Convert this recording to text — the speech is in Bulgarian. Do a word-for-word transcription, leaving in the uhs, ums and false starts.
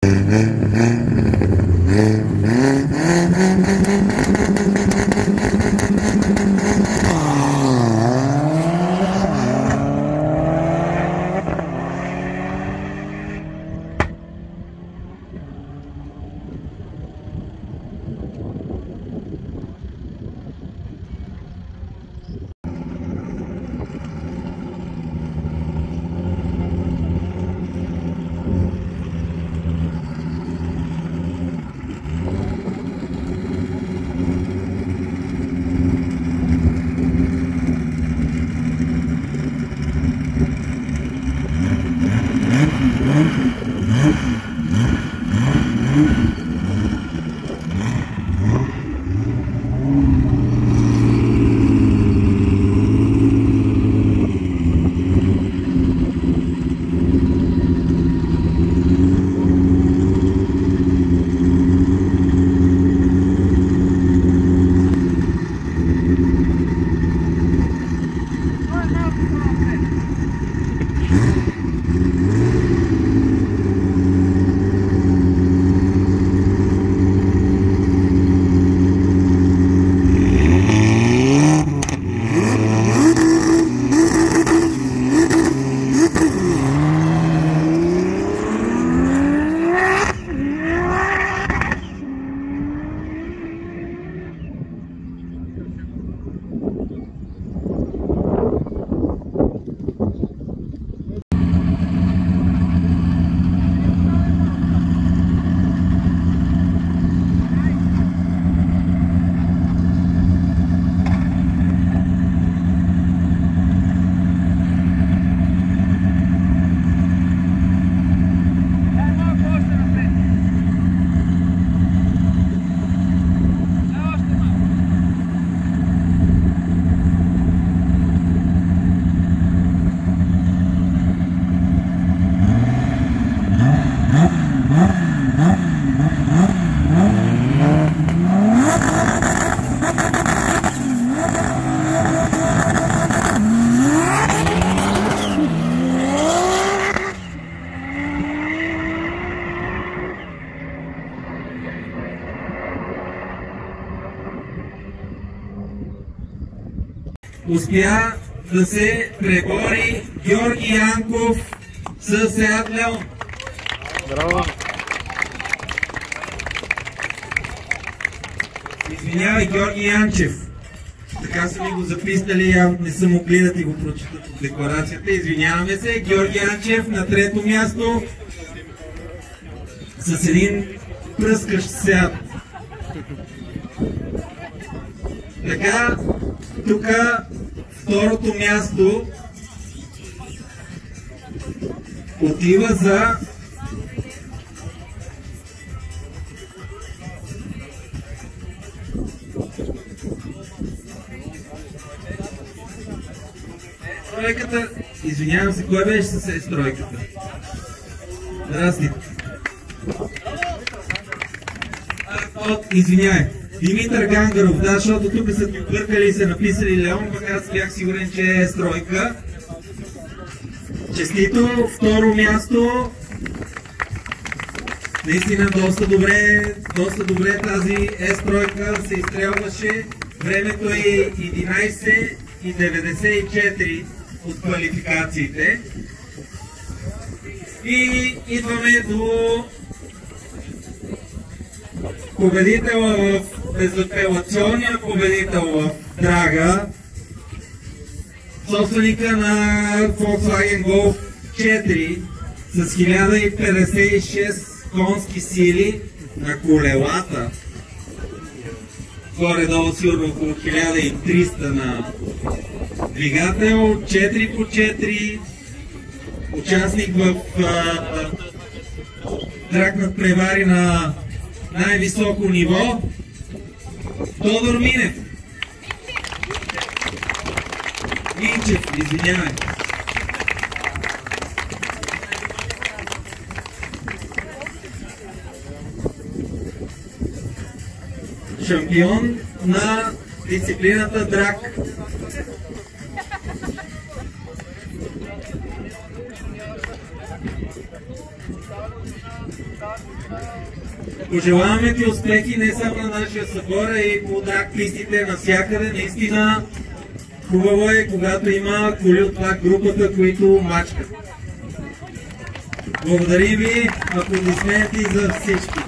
успя да се пребори Георги Янков с Сеат Леон. Браво! Извинявай, Георги Янчев. Така са ми го записали, не са могли да ти го прочитат от декларацията. Извиняваме се. Георги Янчев на трето място с един пръскащ Сеат. Така, тук второто място отива за стройката. Извинявам се, кой беше с е стройката? Здрасти. Извинявай. Димитър Гангаров, да, защото тук са ти бъркали и са написали Леон, пък аз бях сигурен, че е стройка. Честито, второ място. Наистина доста добре, доста добре тази е-стройка се изстрелваше. Времето е единайсет и деветдесет и четири от квалификациите. И идваме до победителя в безапелационния победител в Драга, собственика на Volkswagen Golf четири с хиляда и петдесет и шест конски сили на колелата, горе-долу сигурно около хиляда и триста на двигател, четири по четири, участник в а, драг над превари на най-високо ниво, Тодор Минев. Минчев, извинявай. Шампион на дисциплината драг. Пожелаваме ти успехи не само на нашия събор, а и по драг пистите навсякъде. Наистина хубаво е, когато има коли от това групата, които мачкат. Благодарим ви, аплодисменти за всички.